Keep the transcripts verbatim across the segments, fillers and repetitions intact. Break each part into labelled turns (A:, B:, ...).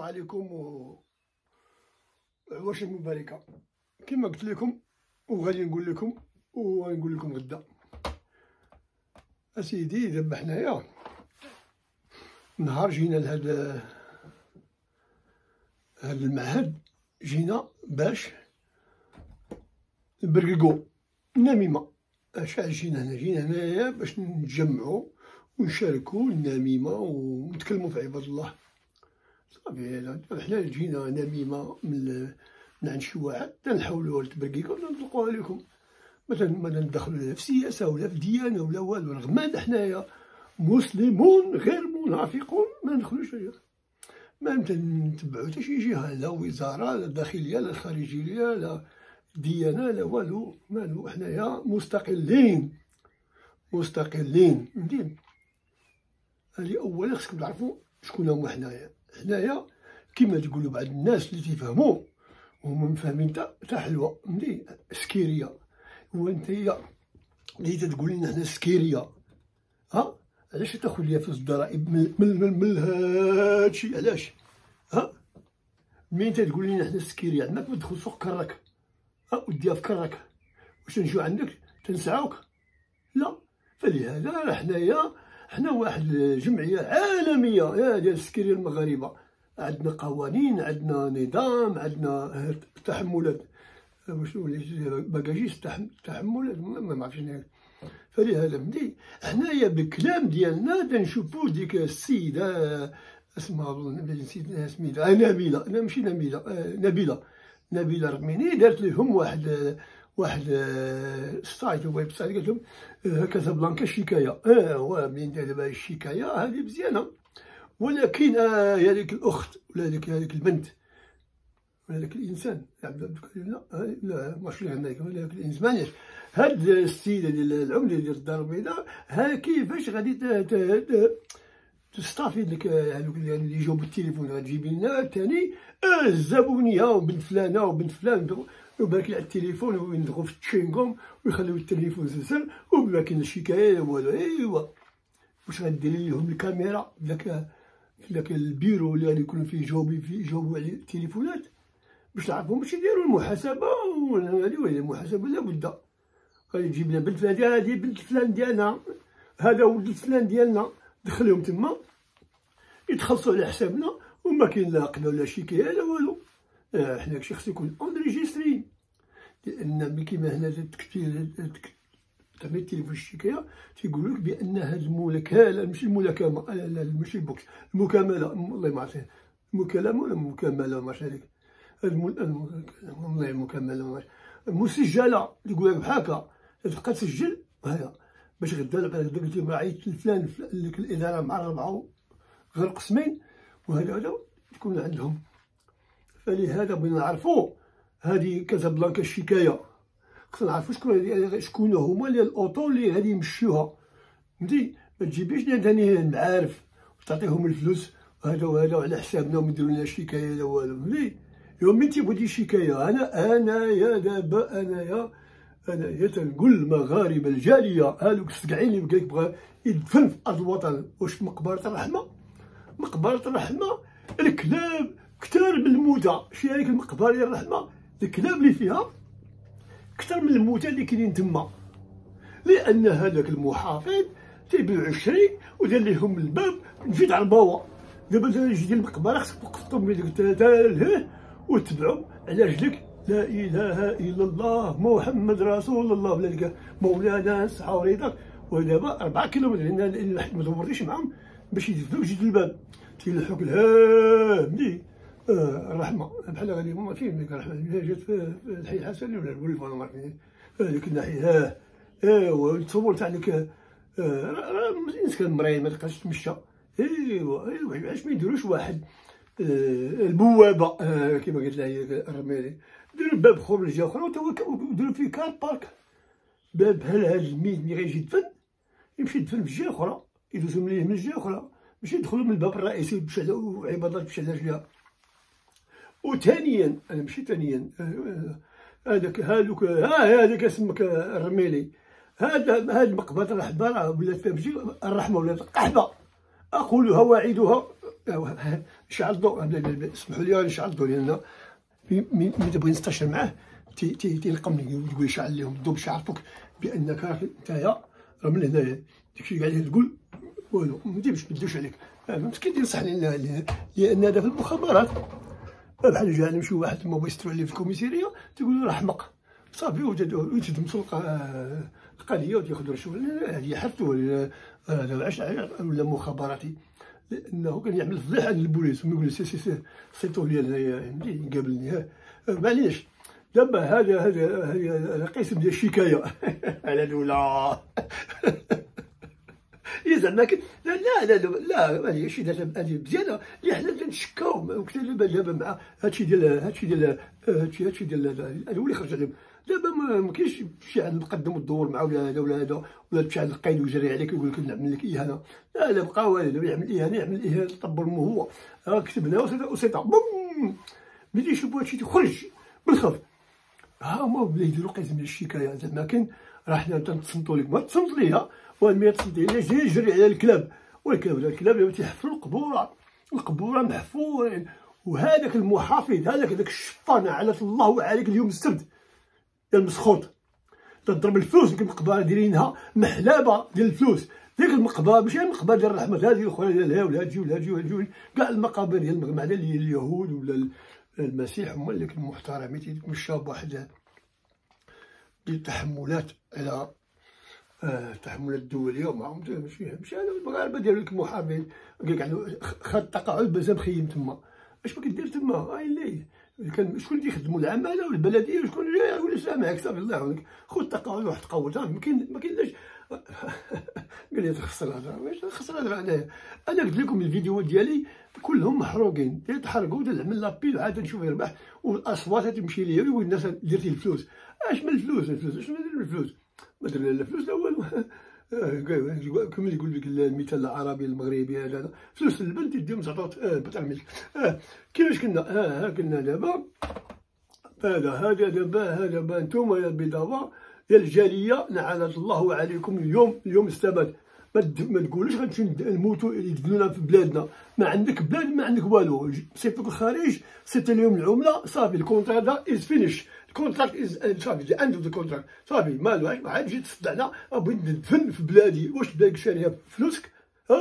A: عليكم و عواشر مباركة كما قلت لكم، وغادي نقول لكم ونقول لكم غدا. اسيدي دابا حنايا نهار جينا لهذا هذا المعهد، جينا باش نبرققو النميمة. اش جينا هنا؟ جينا هنايا باش نتجمعو ونشاركو النميمة ونتكلمو في عباد الله. صافي حنا جينا نميمة من من عند شي واحد تنحاولو التبرقيق ونطلقوها لكم، مثلا ما ندخلو لا في سياسة ولا في ديانة ولا والو، رغم ان حنايا مسلمون غير منافقون ما ندخلوش فيها، ما نتبعو حتى شي جهة، لا وزارة لا داخلية لا خارجية لا ديانة لا والو، مالو حنايا مستقلين مستقلين فهمتي. هذه أولا خصكم تعرفو شكون هما حنايا. حنايا كيما تقولو بعض الناس اللي تيفهمو وهما مفاهمين تا حلوة فهمتي، سكيرية. هو نتايا اللي تتقول لنا حنا سكيرية، ها علاش تاخذ ليا فلوس الضرائب من من من, من هادشي؟ علاش؟ ها منين تتقول لنا حنا سكيرية؟ عندنا تدخل سوق كراك، ها وديها في كراك، واش نجيو عندك تنسعوك؟ لا. فلهذا حنايا حنا واحد جمعية عالمية يا ديال السكيرية المغاربة، عندنا قوانين، عندنا نظام، عندنا تحملات، واش باكاجيس تحملات ما عرفتش انا. فلهذا فهمتي حنايا بالكلام ديالنا تنشوفو ديك السيدة اسمها نسيت سميتها، نبيلة، لا ماشي نبيلة، نبيلة نبيلة رميني، دارت لهم واحد واحد السايت ويب سايت قالت لهم كازابلانكا شكاية. اه هو منين دابا الشكاية هذه مزيانة، ولكن آه يا ديك الأخت ولا هذيك هذيك البنت ولا هذاك الإنسان عبد الكريم، لا لا ماشي هذاك ولا هذاك الإنسان مانيش، هاد السيدة ديال العملة ديال الدار البيضاء ها كيفاش غادي تستافيد لك هذوك اللي يجيو بالتليفون، غتجيبي لنا ثاني الزبونية وبنت فلانة وبنت فلان وباكي على التليفون ويندخلوا في التشينغوم ويخليو التليفون سلسل وما كاين شكاية والو. ايوا واش غديري لهم الكاميرا داك في داك البيرو اللي غادي يكون فيه جاوبي فيه يجاوبوا على التليفونات باش تعرفوا باش يديروا المحاسبة؟ هذه وهي المحاسبة لابد. غادي تجيب لنا بنت فلان، هذه بنت فلان ديالنا، هذا ولد فلان ديالنا، دخلهم تما يتخلصوا على حسابنا وما كاين لا عقدة ولا شكاية لا والو. آه حنا داكشي خصو يكون اونريجيستري، لأن ملي كيما هنا تكتب تعمل التليفون الشكاية تيقول لك بأن هاد الملاكمة ماشي الملاكمة، لا ماشي البوكس، المكاملة، والله ما عرفت المكالمة ولا المكاملة ما عرفتش هذيك، والله المكاملة المسجلة يقول لك بحال هكا تبقى تسجل هذا باش غدا قلت لهم عيطت لفلان ديك الإدارة مع ربعة غير قسمين وهذا هذا تكون عندهم. فلهذا بغينا نعرفو هادي كازابلانكا الشكاية، خصنا نعرفو شكون شكون هما اللي الأوطو اللي غادي يمشيوها فهمتي. ما تجيبيش ثاني المعارف وتعطيهم الفلوس هذا وهذا وعلى حسابنا وما يديروا لنا شكاية لا والو فهمتي. يوم من تيبغي دير شكاية أنا أنايا دابا أنايا أنايا تنقول المغاربة الجالية هادوك السقعين اللي بقاك بغا يدفن في أرض الوطن، واش مقبرة الرحمة؟ مقبرة الرحمة الكلاب كتار من الموتى، شي هذيك المقبرة ديال الرحمة الكلاب اللي فيها كتر من الموتى اللي كاينين تما، لأن هذاك المحافظ تيبيع الشري ودار ليهم الباب نفيد على البوا. دابا تجي ديال المقبرة خصك توقف من ديك التلال وتبعو على رجلك لا إله إلا الله محمد رسول الله ولا ديك مولانا نسعى وريضك. ودابا أربعة كيلومتر لأن الواحد ما دورتيش معاهم باش يدفعوك جيت الباب تيلحوك لها ملي آه الرحمة بحال غادي هما فين ديك الرحمة جات في الحي الحسني ولا الولفة ما عرفتش هذيك الناحية. ها ايوا تصور تاع ديك راه مسكين مريض ما تبقاش تمشى. ايوا ايوا علاش ما يديروش واحد آه البوابة آه كيما قالت لها هي الرميلي، ديروا باب خروج جهة أخرى وديروا فيه كار بارك، باب بحال هاد الميت ملي غيجي يدفن يمشي يدفن في جهة أخرى، يدوزو ليه من جهة أخرى ماشي يدخلوا من الباب الرئيسي باش على عباد الله تمشي على رجلها. وثانيا انا ماشي ثانيا هذاك هذوك ها هذاك اسمك الرميلي، هذا هاد مقبرة الرحمة راه ولات فيها ماشي الرحمة ولات قحبة، اقولها واعدها نشعل الضوء، اسمحوا لي نشعل الضوء، لان ملي تبغي نستشر معاه تيلقمني يقول يشعل لهم الضوء باش يعرفوك بانك راك نتايا راه من هنايا. داكشي اللي قاعد تقول والو ما باش مدوش عليك. مسكين ينصحني لان هذا في المخابرات بحال جا نمشي واحد تما بغا يسترو عليه في الكوميساريه تيقول له راه حمق صافي، وتدمسوا القضيه وتاخذوا رشوه. هذه حرته هذا عاش ولا مخابراتي، لانه كان يعمل فضيحه للبوليس ويقول سي سي سي صيتوه لي انايا فهمتي قابلني. معليش دابا هذا هذا هذا قسم ديال الشكايه على دوله يا زعما لا لا لا لا هذه شي هذه بزياده اللي حنا تنشكاو وكثر دابا دابا مع هادشي ديال هادشي ديال هادشي هادشي ديال هذا هو اللي خرج عليهم. دابا ما كاينش شي عاد نقدم الدور مع ولا هذا ولا هذا ولا شي عاد القيد ويجري عليك ويقول لك نعمل لك اهانه. لا لا بقى والو يعمل اهانه يعمل اهانه طبر مو هو ها كتبنا وسيطه بوم ملي يشوفوا هادشي تخرج بالخف. ها هما بلا يديروا قسم ديال الشكايه زعما كاين راه حنا تنتصنتوا لك ما تصنت ليا والمية تصنت ليا جاي يجري على الكلاب والكلاب الكلاب تيحفروا القبوره القبوره محفورين. وهذاك المحافظ هذاك داك الشطانه على الله عليك اليوم السبت ديال المسخوط تضرب الفلوس. ديك المقبره دايرينها محلابه ديال الفلوس. ديك المقبره ماشي المقبره ديال الرحمه هذه الاخرى ديال ها ولا هادشي ولا هادشي ولا هادشي كاع المقابر ديال المغرب هذا اللي اليهود ولا المسيح هما اللي محترمين تيتمشاو بواحد التحملات على التحملات الدوليه ومعهم ماشي ماشي انا المغاربه ديالو لك محامين قال لك خد التقاعد باش مخيم تما. اش ما كدير تما؟ هاي الليل كان شكون اللي يخدموا العماله والبلديه وشكون جاي ولا سامعك صافي الله يعاونك خذ التقاعد وروح تقود صافي. ما كاين ما كاينلاش قال لي تخسر الهضره واش تخسر الهضره انايا. انا قلت لكم الفيديوهات ديالي كلهم محروقين تحرقوا نعمل لابيل عاد نشوف يربح والاصوات تمشي ليا ويقول الناس درتي الفلوس. اش من الفلوس الفلوس شنو ندير بالفلوس؟ ما درنا لا فلوس لا والو. كما يقول لك المثال العربي المغربي هذا فلوس البنت يديهم تعطوت اه بتعمل اه كيفاش كنا اه ها كنا دابا هذا هذا دابا هذا دابا نتوما يا البيضاوه ديال الجاليه لعنة الله عليكم. اليوم اليوم السبت ما تقولوش غنمشيو نموتوا يدفنونا في بلادنا. ما عندك بلاد ما عندك والو. سيفك الخارج سيتي لهم العمله صافي الكونترا دا از فينيش الكونتراكت از صافي ذا اند اوف ذا كونتراكت صافي مالو عاد تجي تصدعنا بغيت ندفن في بلادي. واش بلادك شاريها بفلوسك؟ ها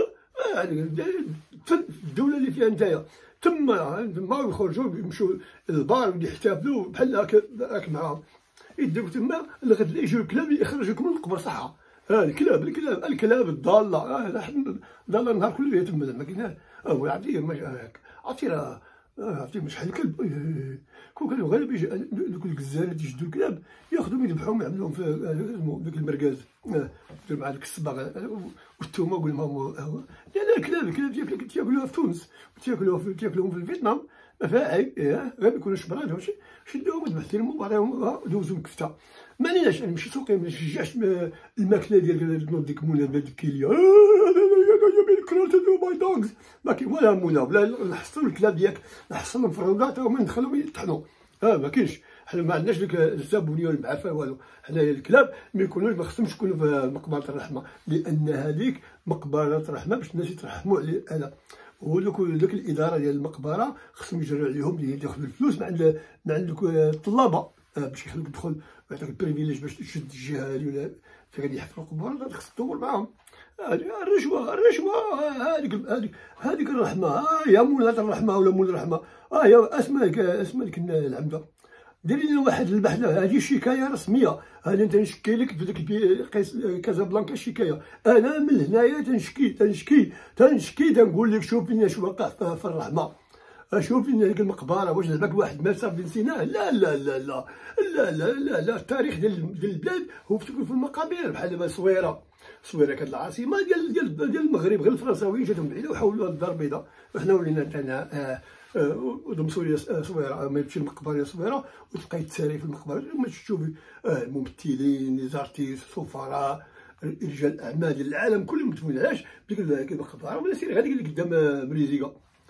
A: دفن في الدوله اللي فيها نتايا تما تما يخرجوا يمشوا للبار ويحتفلوا بحال هكا راك معاهم يديروا تما لغد يجيو الكلاب يخرجوكم من القبر صحه. ها الكلاب الكلاب الكلاب الضاله اه ضاله النهار كله تما زعما كاين هو عرفتي عرفتي راه عرفتي مش شحال الكلب كون كانوا غالبا يجي دوك الكزارات يشدوا الكلاب ياخذوهم يذبحوهم يعملوهم في داك المركاز دير مع ديك الصباغ والثومه قول لهم لا الكلاب الكلاب تياكلوها تياكلوها في تونس وتياكلوها تياكلوهم في فيتنام ما فيها عيب غير يكونوا شبران هادشي شدوهم وذبحتيهم وعطيهم دوزوهم كفته. مانيش انا ماشي سوقي ما نشجعش الماكله ديال ديك مولا بالكيليا ماي دوغز ما كاين ولا مولا ولا نحصلوا الكلاب ديالك نحصلهم في الروضات وما ندخلوهم يطحنوا. ها ما كاينش حنا ما عندناش ديك الزبونيه والمعافاه والو. حنايا الكلاب ما يكونوش ما خصهمش يكونوا في مقبره الرحمه لان هذيك مقبره الرحمه باش الناس يترحموا على انا ودوك دوك الاداره ديال المقبره خصهم يجروا عليهم ياخذوا الفلوس من عند من عند الطلابه باش يخلوك تدخل يعطيك البريفيليج باش تشد الجهه هذه ولا غادي يحفروا القبور خصك تدور معاهم. الرشوه الرشوه هذيك هذيك هذيك الرحمه ها يا مولاة الرحمه ولا مول الرحمه ها يا اسماك اسماك العمده ديري لنا واحد البحث. هذه شكايه رسميه هذا انت نشكي لك في ديك كازابلانكا الشكايه. انا من هنايا تنشكي تنشكي تنشكي تنقول لك شوف لنا شو وقع في الرحمه شوف لنا ديك المقبره واش زعما واحد مات صافي نسيناه. لا لا لا لا لا لا لا لا التاريخ ديال البلاد هو في المقابر بحال دابا صويره صويره كانت العاصمه ديال ديال ديال المغرب غير الفرنساويين جاتهم بعيده وحولوها للدار البيضاء وحنا ولينا تانا ودمسوا لي صويره ما تمشي المقبره صويره وتبقاي تساري في المقبره ما تشوفي الممثلين لي زارتيست سفراء رجال الاعمال ديال العالم كلهم مدفونين. علاش ديك المقبره ولا سير غادي قدام مريزيكا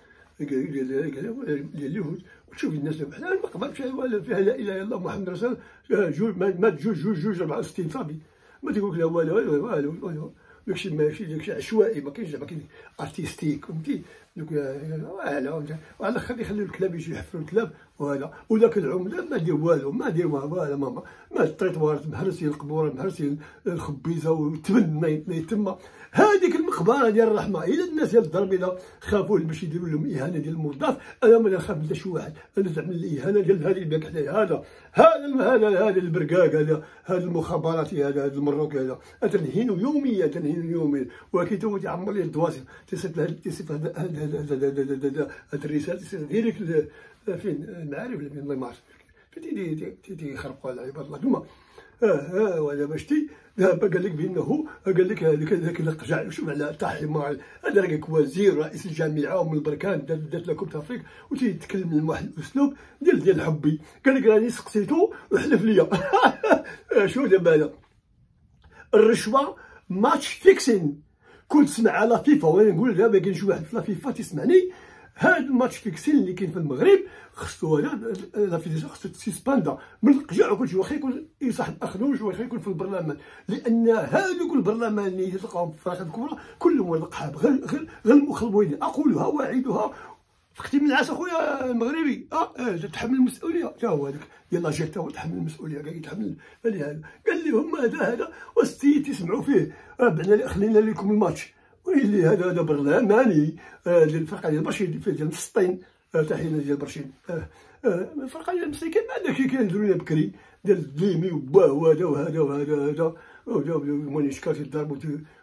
A: ديال اليهود وتشوف الناس بحال المقبره فيها لا اله الا الله محمد رسول الله جوج مات جوج جوج جوج أربعة وستين صافي ما تقولك لا والو والو والو داكشي ماشي داكشي عشوائي ما كاينش زعما كاين ارتيستيك فهمتي دوك وعلى وعلى خلي يخليو الكلاب يجي يحفروا الكلاب وهذا، وداك العمده ما دير والو، ما دير والو، ماما ما الطريطوارات مهرسين، القبوره مهرسين، الخبيزه وتبن ما يتم. هذيك المقبره ديال الرحمه، الا الناس ديال الدار البيضاء خافوا باش يديروا لهم اهانه ديال الموظف، انا ما نخاف من شي واحد، انا تعمل لي اهانه ديال هذه اللي باك حدايا، هذا هذا هذا هذا البرقاق، هذا هذا المخابراتي، هذا هذا المروكي، هذا تنهينو يوميا، تنهينو يوميا، ولكن تو تعمر لي الدواسي، تيصيفط تيصيفط هذا هذا الرساله، تيصيفط ديريكت فين المعارف، الله ما عرف فين تيخربقوا على عباد الله. ثم اه اه وهذا باش تي دابا قال لك بانه قال لك هذاك هذاك القجع، شوف على تاع حمار، هذا راك وزير رئيس الجامعه ومن البركان دات لكم تفريق، وتيتكلم من واحد الاسلوب ديال ديال الحبي، قال لك راني سقسيتو وحلف ليا. شو دابا هذا الرشوه ماتش فيكسين، كنت تسمع على فيفا، وانا نقول دابا كاين شي واحد في فيفا تسمعني، هاد الماتش فيكسين اللي كاين في المغرب خصو هذا لا فيديسيون خصو تسيسباندا من القجع وكلشي، واخا يكون يصاحب اخنوش، واخا يكون في البرلمان، لان هادوك البرلمان اللي تلقاهم في الفراغات الكبرى كلهم ولد قحاب، غير غير غير المخلبوين، اقولها واعيدها في ختيم النعاس اخويا المغربي، اه, آه تحمل المسؤوليه، تا هو هذاك ديال لاجيك تا هو تحمل المسؤوليه، كاع يتحمل هذا، قال لهم هذا هذا والسيد تسمعوا فيه، ربعنا خلينا لكم الماتش، ويلي هذا هذا برلماني ديال الفرقه ديال برشيد ديال فلسطين، تحينا ديال برشيد، الفرقه ديال مسكين ما عندك كينديروا لنا بكري ديال الديمي وباه وهذا وهذا وهذا هذا وهذا مونيشكات يضربوا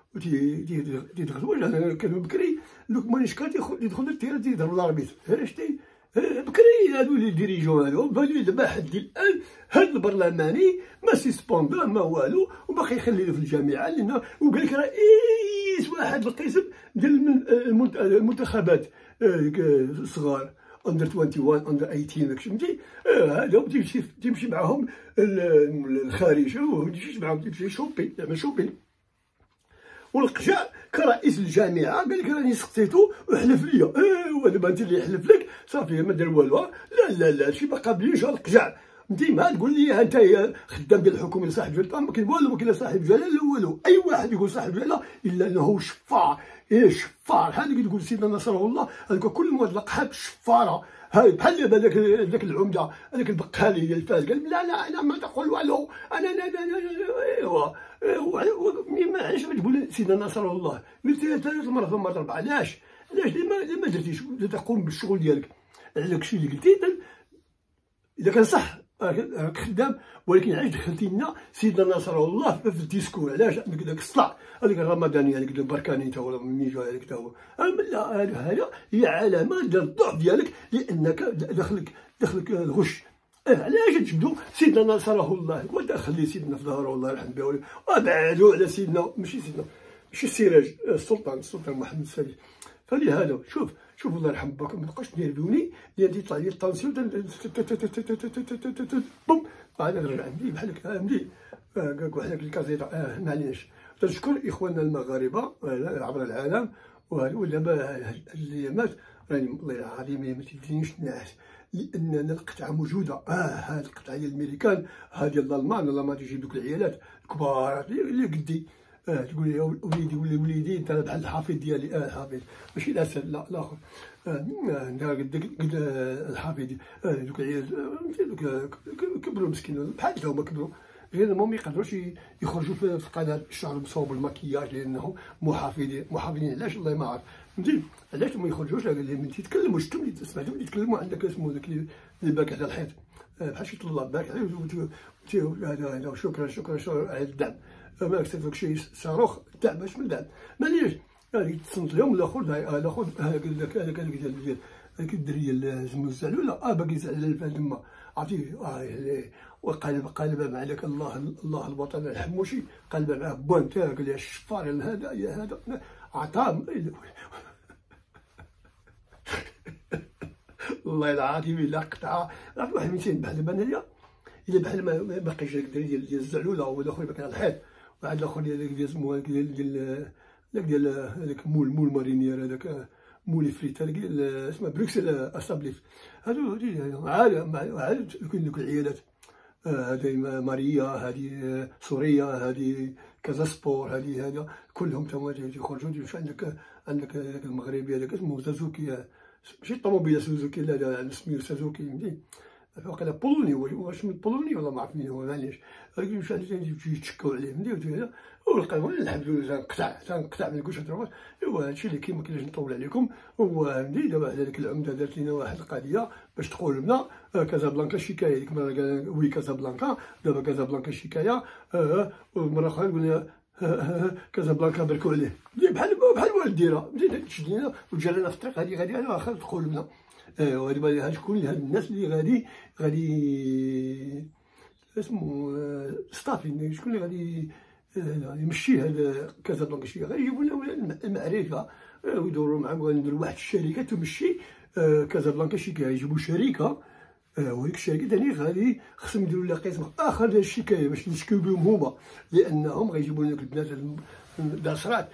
A: تيدخلوا، انا كانوا بكري دوك مونيشكات يدخلوا التيران يضربوا الاربيتر، شتي بكري هادو لي ديريجون هادو، بالي دابا حد الان هاد البرلماني ما سيسبوندا ما والو، وباقي يخليه في الجامعه، لان وقال لك رئيس واحد القسم ديال المنتخبات الصغار اندر واحد وعشرين اندر ثمانية عشر، فهمتي، هذا تيمشي تيمشي معاهم الخارج، وتمشي معاهم تمشي شوبين، يعمل شوبين. والقجع كرئيس الجامعه قال لك راني سقسيتو وحلف ليا، ايوا دابا انت اللي يحلف لك صافي ما دار والو، لا لا لا هادشي ما قابلينش القجع، ديما تقول لي انت خدام ديال الحكومه صاحب جلاله، ما كاين والو، ما كاين لا صاحب جلاله لا والو، اي واحد يقول صاحب جلاله الا انه شفار، ايه شفار، بحال اللي تقول سيدنا نصره الله، هذوك كل مواد القحاب شفاره، هاي بحال دابا داك داك العمده هذاك البقالي ديال فاس قال لا لا انا ما تقول والو، انا لا لا لا ايوا ما علاش تقول سيدنا نصر الله، قلتي ثلاث مرات مرات اربعه، علاش علاش ليه ما درتيش تقوم بالشغل ديالك على داكشي اللي قلتي، اذا كان صح راك خدام، ولكن علاش دخلتي لنا سيدنا نصر الله في الديسكور، علاش عندك داك الصلع هذيك الرمضانيه هذيك البركاني تا هو منين جا هذيك تا هو، لا هذا هي علامه ديال الضعف ديالك، لانك داخلك داخلك الغش، علاش تجبدوا سيدنا نصره الله ودخل لي سيدنا في ظهره الله يرحم به، وابعدوا على سيدنا ماشي سيدنا ماشي السراج السلطان السلطان محمد السادس، فلهذا شوف شوف الله يرحم باك ما تبقاش تنيرفيوني، لان تيطلع لي الطونسيون بوم عاد نرجع عندي بحال هكا عندي كاع هذاك الكازيطه، اه معليش. تنشكر اخواننا المغاربه عبر العالم، ودابا هاد الايامات راني والله العظيم ما تدينيش النعاس، لان القطعه موجوده، اه هاد القطعه ديال الامريكان، ها ديال الالمان، الله ما تجيب دوك العيالات الكبار اللي قدي، اه تقول لي وليدي ولا وليدي انت بحال الحفيد ديالي، اه الحفيد ماشي الاسد لا الاخر، انت قد قد الحفيد، اه دوك العيال دوك كبروا مسكين بحال تا هما كبروا، غير ما يقدروش يخرجوا في القناه الشعر مصوب المكياج، لانهم محافظين محافظين علاش الله ما عرف، فهمتي علاش ما يخرجوش، ما تيتكلموا، شفتهم سمعتهم يتكلموا عندك اسمه داك اللي باك على الحيط، بحال شي طلاب باك هذا هذا شكرا شكرا شكرا على الدعم، ما كتبت داك الشيء صاروخ الدعم، اش من دعم معليش، يعني تصنت لهم الاخر الاخر هذاك هذاك هذاك ديال هذيك الدريه اللي زمو الزعلوله، اه باقي زعلان في تما عرفتي، اه وقلب قلب مع ذاك الله الله الوطن الحموشي، قلب معاه بوان تا قال لي الشفار هذا يا هذا عطاه والله العظيم الا قطعه عرفت واحد ميتين بحال دابا انايا، الا بحال ما باقيش داك الدري ديال الزعلوله، هو الاخر باقي على الحيط، واحد الاخر ديال ديال سمو ديال ديال داك ديال هذاك مول مول مارينيير هذاك مولي فريت هذاك اسمها بروكسل اسابليف، هادو عاد عاد كاين دوك العيالات هذه ماريا، هذه سوريا، هذه كذا سبور، هذه هذا كلهم تما تيخرجوا. واش عندك عندك هذاك المغربي هذاك اسمه سوزوكي، ماشي طوموبيله سوزوكي، لا لا سميتو سوزوكي فهمتي، واقيلا بولوني، واش من بولوني ولا ما عرفت منين هو معليش، ولكن واش عندي يتشكاو عليه فهمتي، ولقاو الحمد لله تنقطع تنقطع من كلشي تروح. ايوا هادشي اللي كاين، مكاينلاش نطول عليكم. هو فهمتي دابا على ديك العمده دارت لينا واحد القضيه باش تقول لنا كازابلانكا شكايه، ديك المره قال وي كازابلانكا، دابا كازابلانكا شكايه، ومره اخرى قلنا كازابلانكا بركو عليه، بحال بحال والديره بدينا تشدينا وجرينا في الطريق هذه غادي انا واخا تقول لنا. ايوا دابا هاد شكون هاد الناس اللي غادي غادي اسمو ستافين، شكون اللي غادي يمشي هاد كازابلانكا شي غادي يجيبوا لنا المعرفه ويدوروا معاهم، ونديروا واحد الشركه تمشي كازابلانكا شكايه، يجيبوا شركه وديك الشركه ثاني غادي خصهم يديروا لها قسم اخر ديال الشكايه باش يشكيو بهم هما، لانهم غيجيبوا لنا البنات داسرات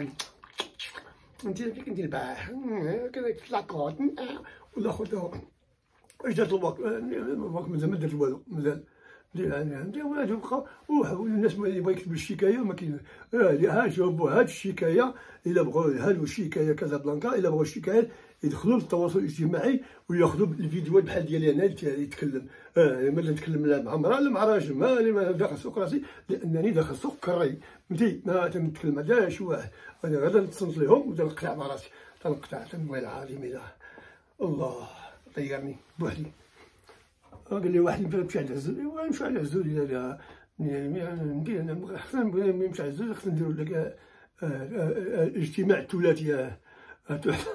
A: انت فين كنتي البارح كذا في لاكوط ولا خويا واش دارت الوقت مازال ما درت والو، مازال فهمتي. ولاد بقاو والناس اللي بغا يكتب الشكايه ما كاين، ها شوفوا هاد الشكايه الا بغاو هادو الشكايه كازابلانكا، الا بغاو الشكايات يدخلوا للتواصل الاجتماعي وياخذوا الفيديوهات بحال ديالي انا اللي يتكلم، اه ما نتكلم لا مع مرا لا مع راجل، ما داخل سوق راسي لانني داخل سوق كري فهمتي، ما تنتكلم مع شي واحد، انا غادا نتصنت لهم وتنقطع مع راسي، تنقطع تنويل العظيم اله الله طيرني بوحدي. قال لي واحد مشى عند عزوز، ايوا نمشيو عند عزوز الا يعني خصنا نمشي عند عزوز، خصنا نديرو لك اجتماع ثلاثي تحفه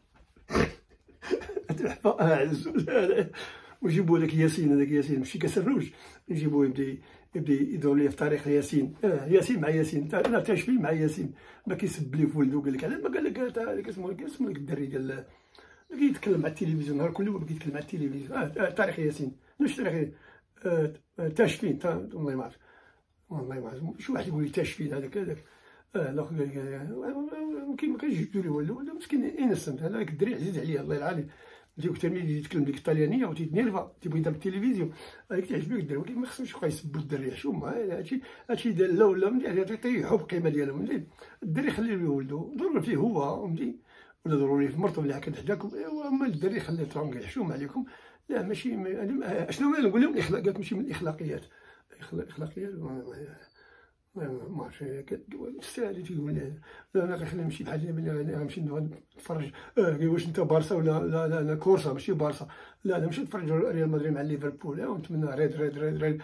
A: تحفه عزوز، ونجيبو هذاك ياسين، هذاك ياسين ماشي كسروج، نجيبوه يبدا يبدا يدور ليا في طريق ياسين، اه ياسين مع ياسين، انا تاشفي مع ياسين، ما كيسب لي في ولدو، قال لك علاش ما قال لك هذاك اسمه اسمه داك الدري ديال اللي كيتكلم على التلفزيون نهار كله بغى يتكلم على التلفزيون، اه طارق ياسين ماشي طارق اه تاشفين، والله ما عرفت والله ما عرفت شي واحد يقول لي تاشفين هذاك هذاك، اه الاخر قال لك ما كاينش يجبدو لي والو، ولا مسكين انسنت هذاك الدري عزيز عليا الله العالي، ديك حتى ملي يتكلم ديك الطليانيه وتيتنيرفا تيبغي يدير بالتلفزيون، هذيك تعجبك الدري، ولكن ما خصهمش يبقاو يسبوا الدري، حشومه هادشي هادشي ديال لا ولا فهمتي، تيطيحوا بالقيمه ديالهم فهمتي، الدري خليه لولدو ضروري فيه هو فهمتي، ولا ضروري في مرته اللي هكا حداكم، ايوا اما الدري خليه ترونكي حشومه عليكم، لا ماشي اشنو نقول لهم الاخلاق، قالت ماشي من الاخلاقيات، الاخلاقيات ما عرفتش الساعه تيقول لي لا انا غنخلي نمشي بحال ملي غنمشي نتفرج، اه واش انت بارسا ولا لا لا انا كورسا ماشي بارسا، لا انا نمشي نتفرج ريال مدريد مع ليفربول، ونتمنى ريد ريد ريد ريد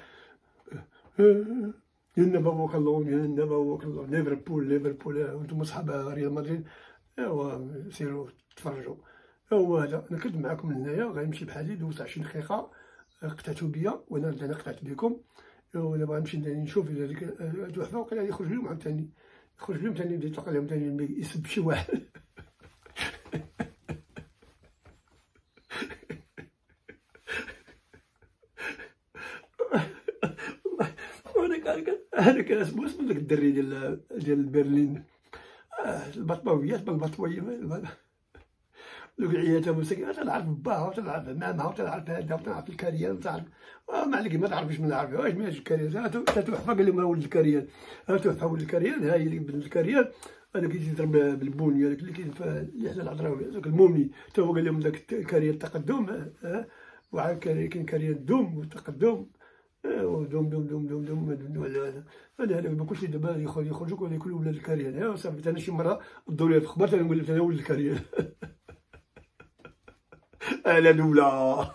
A: ينبا ووك الله ينبا ووك الله ليفربول ليفربول، وانتم اصحاب ريال مدريد ايوا سيروا تفرجوا. هو هذا انا كنت معكم هنايا غنمشي بحالي دوزت عشرين دقيقه قطعتوا بيا وانا انا قطعت بكم، ودابا غنمشي نشوف هذيك التحفه وقيلا يخرج لهم عاوتاني يخرج لهم ثاني يبدا يطلق لهم ثاني يسب شي واحد هذاك هذاك اسمو اسمو داك الدري ديال ديال برلين، البطبويات بالبطبويه دوك العيالات مساكين تنعرف باها وتنعرف مامها وتنعرف هذا وتنعرف الكريان وتنعرف ما عليك ما تعرفش من عارفه واش ماشي الكريان، هاتو تحفه قال لهم ولد الكريان، هاتو تحفه ولد الكريان، ها هي اللي بنت الكريان، هذاك اللي تيضرب بالبوني هذاك اللي كاين في اليحيى العذراوي هذاك المومي، حتى هو قال لهم داك الكريان التقدم، ها وعاد كاين كريان الدوم والتقدم، دوم دوم دوم دوم دوم هذا هذا هذا كلشي دابا يخرجوا ولا ياكلوا ولاد الكريان، صافي انا شي مره الدوري في خبرت نقول لك انا ولد الكريان انا دوله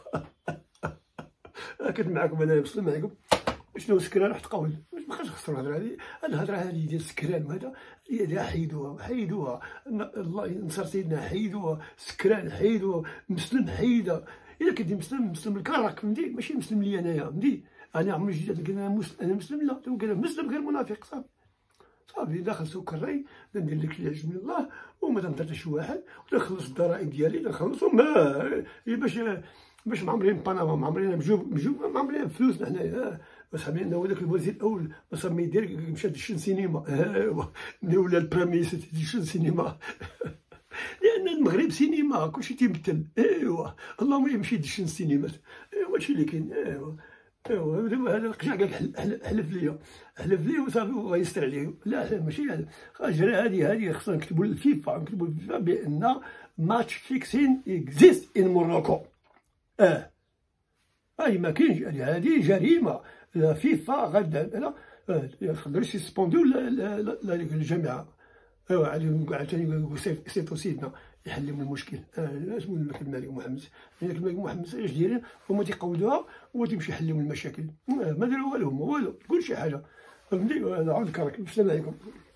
A: كنت معكم انا مسلم معكم شنو سكران رحت قول ما بقاش خسروا الهضره هذه، الهضره هذه ديال سكران وهذا هي حيدوها حيدوها، الله ينصر سيدنا حيدوها، سكران حيدوها، مسلم حيدها، الا كنتي مسلم مسلم لكرك فهمتي، ماشي مسلم لي انايا فهمتي، انا عمري جيت انا مسلم انا مسلم لا تقول مسلم غير منافق صافي صافي داخل سوق الري ندير لك اللي يعجبني الله وما تنطر شي واحد ونخلص الضرائب ديالي تنخلصهم باش باش معمرين بنما معمرين بجوب بجوب معمرين فلوسنا حنايا، صاحبي انا هو داك الوزير الاول بصمي يدير مشى دشن سينما، ايوا ملي ولا البريميس دشن سينما لان المغرب سينما كلشي تيمثل، ايوا اللهم يمشي دشن السينمات، ايوا هادشي اللي كاين، ايوا ايوا دابا هذا القشع قالك حلف ليا حلف ليا وصافي وغيستر عليه. لا ماشي هذا، اجري هذه هذه خصنا نكتبوا للفيفا نكتبوا للفيفا بان ماتش فيكسين اكزيست ان موروكو. اه هاي ما كاينش، هذه جريمه. فيفا غدا لا يقدروش يسبونديو الجامعه. ايوا عاوتاني سيتو سيدنا يحل لهم المشكل. اه اسمو الملك الملك محمد، الملك الملك محمد اش دايرين هما تيقودوها هو تيمشي يحل لهم المشاكل. اه ما داروا والو هما والو، قول شي حاجه فهمتي. انا عاود كرك السلام عليكم.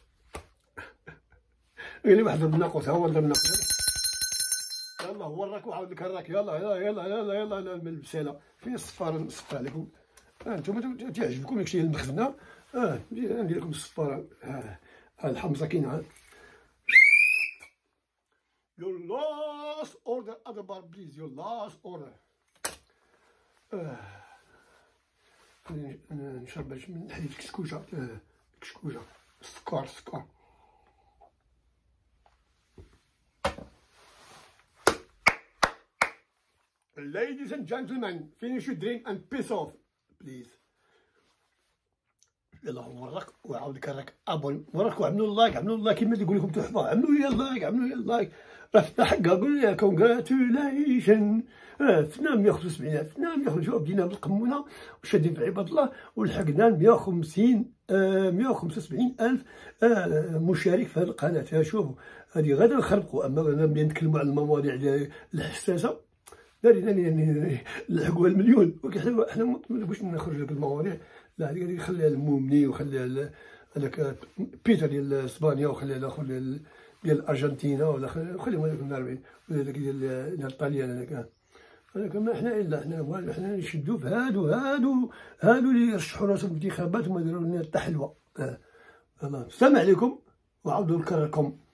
A: قال لي واحد ضرب الناقوس، ها هو ضرب الناقوس. يلاه هو الراك وعاود الكراك. يلاه يلاه يلاه يلاه يلاه البساله فين الصفاره نصفر عليكم. اه نتوما تعجبكم داكشي المخزنه. اه ندير لكم الصفاره. اه الحمزه كاينه. Your last order at the bar please. Your last order. اه نشرب باش من نحيد الكشكوشه. اه الكشكوشه السكر السكر. Ladies and gentlemen, finish your drink and piss off please. يلا وراك وعاود كراك ابون وراك وعملوا اللايك عملوا اللايك كيما يقول لكم تحفه. عملوا لي اللايك عملوا لي اللايك. راه فتنا حقا قول لي كونغراتوليشن. اه فتنا مية وخمسة وسبعين ألف. فتنا مية وخمسة وسبعين. بدينا بالقمونه وشادين في عباد الله ولحقنا مية وخمسين آه مية وخمسة وسبعين ألف آه مشارك في هذه القناه. شوفوا هذه غدا نخربقوا. اما ملي نتكلموا على المواضيع الحساسه داري داري نلحقوا المليون. ولكن حنا ما نبغيوش نخرجوا بالمواضيع. لا هذيك خليها المومني وخليها هذاك بيتر ديال اسبانيا وخليها الاخر ديال ديال الارجنتينا ولا خليهم هذوك المغربيين ولا هذاك ديال ديال الطليان. هذاك هذاك ما حنا الا حنا والو. حنا نشدو في هادو هادو هادو اللي يرشحوا راسهم في الانتخابات وما داروا لنا حتى حلوه. اه السلام عليكم وعاودوا نكرركم.